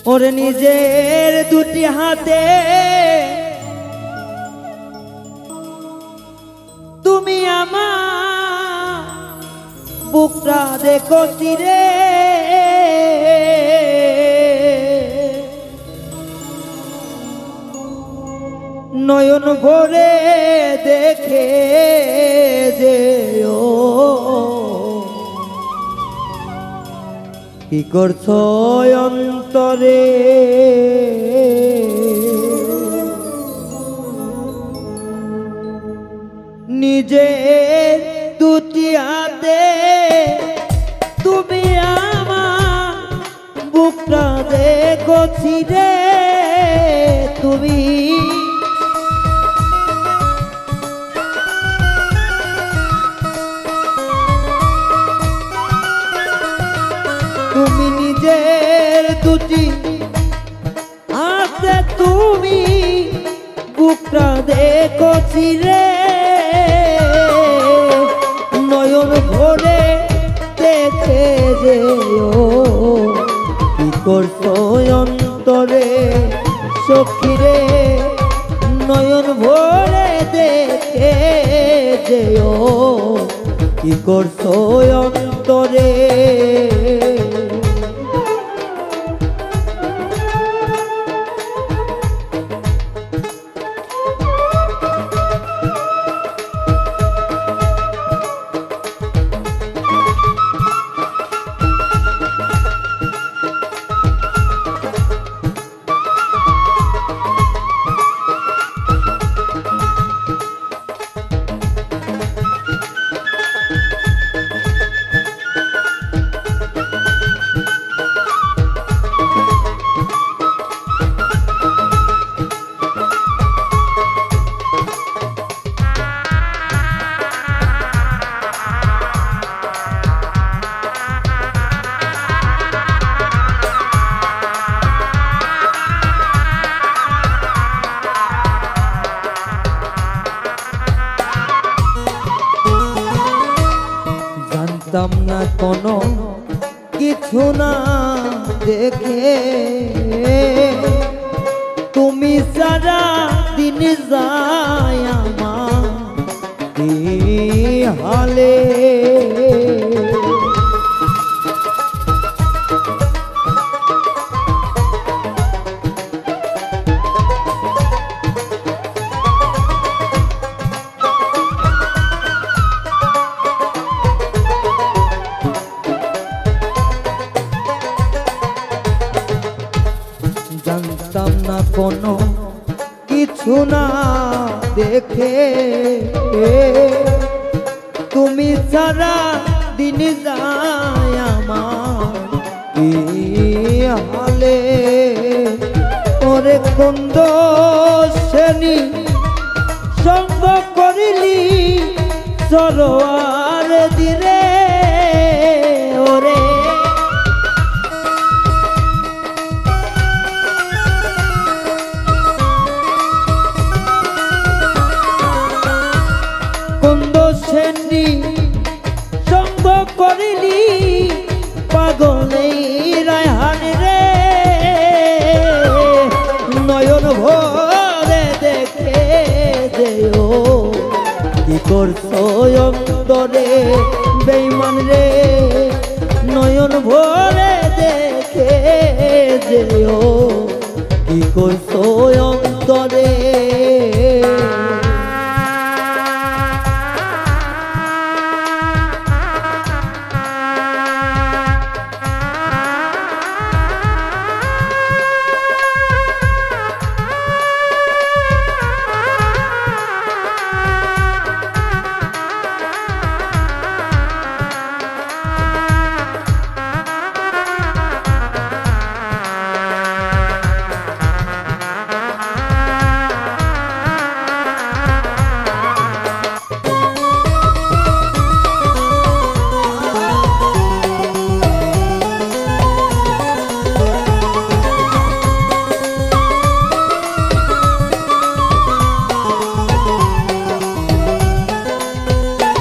ওরে নিজের দুটি হাতে তুমি আমার বুকটা দেখো চিরে, নয়ন ভরে দেখে যেও কি করছো অন্তরে। নিজের দুটি হাতে তুমি আমার বুকটা দেখো ছিঁড়ে, তুমি তুমি নিজের দুটি হাতে তুমি বুকটা দেখো ছিঁড়ে, নয়ন ভরে দেখে যেও কি করছো অন্তরে সখীরে, নয়ন ভরে দেখে যেও কি করছো অন্তরে। জানতাম না কোনো কিছু না দেখে তুমি সারা দিন যায় আমার হালে, জানতাম না কোনো কিছু না দেখে তুমি সারা দিন যায় আমার হালে, ওরে কুন্দ শ্রেণী সঙ্গ করিলি সরোয়ার দিরে, ওরে সেনি সঙ্গ করিলি পাগলে রায়হান রে, নয়ন ভরে দেখে যেও কি করছো অন্তরে বেঈমান রে, নয়ন ভরে দেখে যেও কি করছো অন্তরে।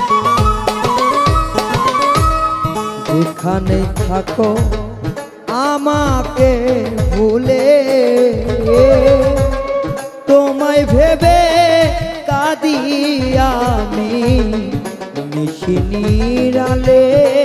যেখানে থাকো আমাকে ভুলে তোমায় ভেবে কাঁদি আমি নিশিনিরালে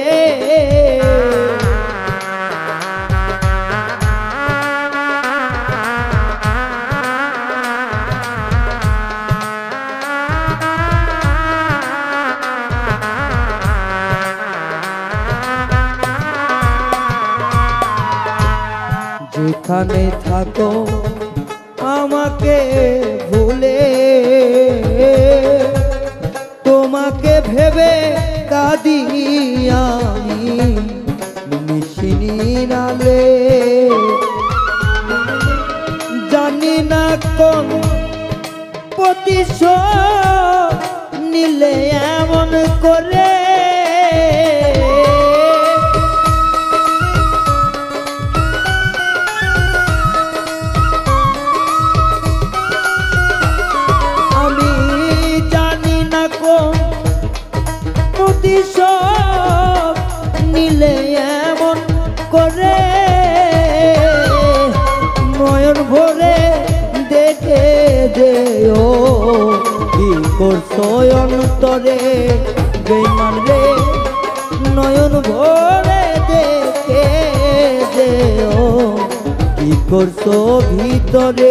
যেখানে থাকো আমাকে ভুলে তোমাকে ভেবে কাঁদি আমি নিশিনিরালে জানি না কোন প্রতিশোধ নিলে এমন করে প্রতিশোধ নিলে এমন করে নয়ন ভরে দেখে যেও কি করছো অন্তরে বেঈমান রে নয়ন ভরে দেখে যেও কি করছো ভিতরে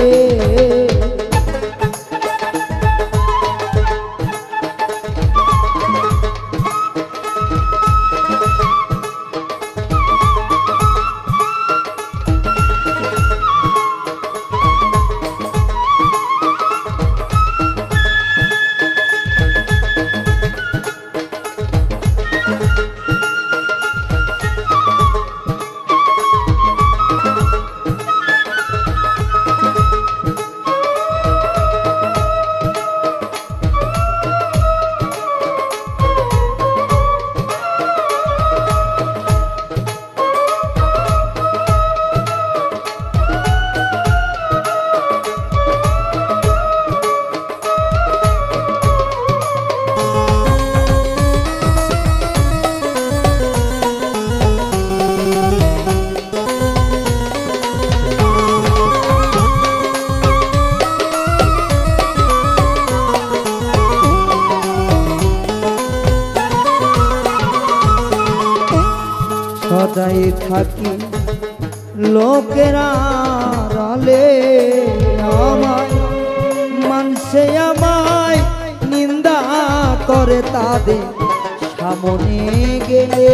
সদাই থাকি লোকেরা রালে আমায় মানুষে আমায় নিন্দা করে তাদের সামনে গেলে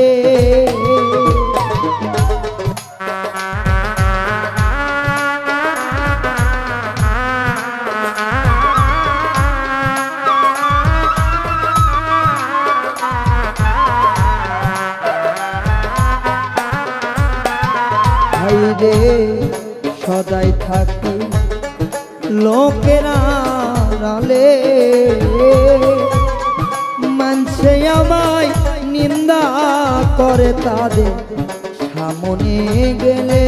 রে সদাই থাকি লোকেরা রালে মানুষে আমায় নিন্দা করে তাদের সামনে গেলে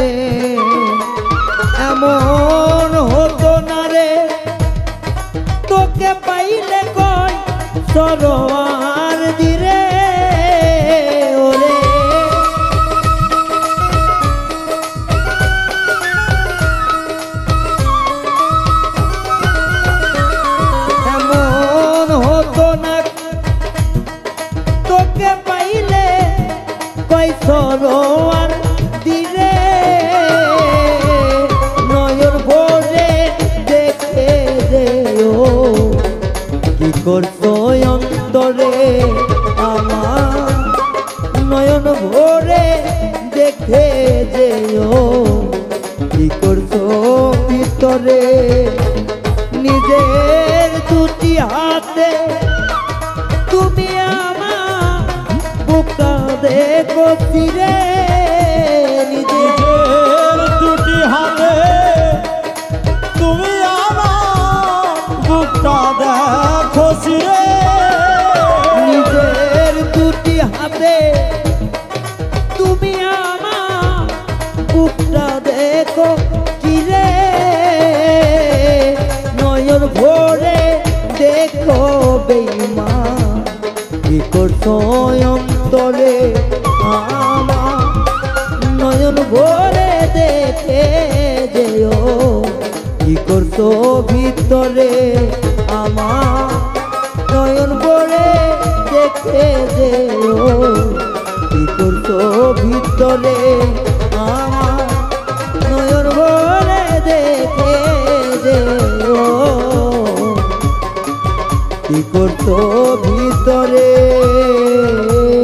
এমন হতো না রে তোকে পাইলে কয় সরোয়ার দিরে ওরে সরোয়ার দিরে নয়ন ভরে দেখে যেও কি করছো অন্তরে আমার নয়ন ভরে দেখে যেও কি করছো ভিতরে নিজের দুটি হাতে তুমি আমার বুকটা দেখো ফিরে নিজের দুটি হাতে তুমি আমার বুকটা দেখো ফিরে নিজের দুটি হাতে তুমি আমার বুকটা দেখো ফিরে নয়ন ভরে দেখো বেঈমান কি করছো অন্তরে আমার নয়ন ভরে দেখে যে কি করছো ভিতরে আমার নয়ন ভরে দেখে যে কি করছো ভিতরে।